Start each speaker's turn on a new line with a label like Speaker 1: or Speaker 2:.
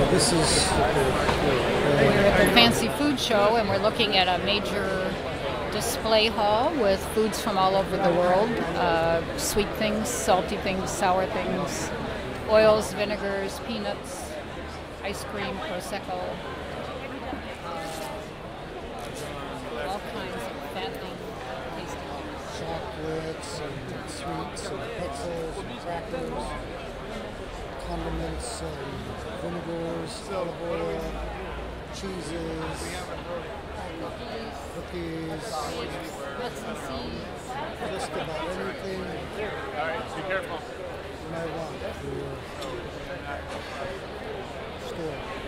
Speaker 1: This is
Speaker 2: We're at the Fancy Food Show, and we're looking at a major display hall with foods from all over the world. Sweet things, salty things, sour things, oils, vinegars, peanuts, ice cream, Prosecco, all kinds of fattening, tasty.
Speaker 1: chocolates and sweets and pretzels and crackers, condiments and vinegars, olive oil, cheeses, cookies,
Speaker 2: Nuts and seeds.
Speaker 1: just about anything you might want for your store.